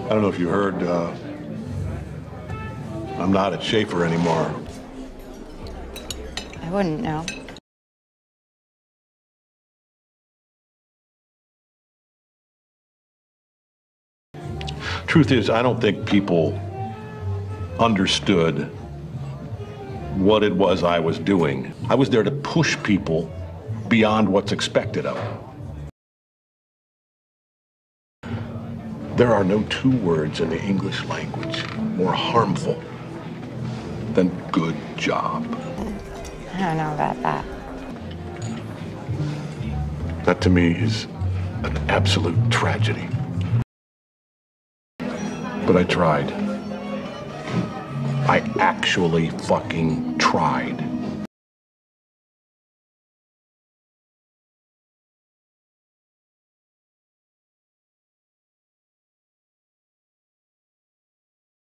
don't know if you heard, I'm not at Schaefer anymore. I wouldn't know. Truth is, I don't think people understood what it was I was doing. I was there to push people beyond what's expected of them. There are no two words in the English language more harmful than good job. I don't know about that. That to me is an absolute tragedy. But I tried. I actually fucking tried.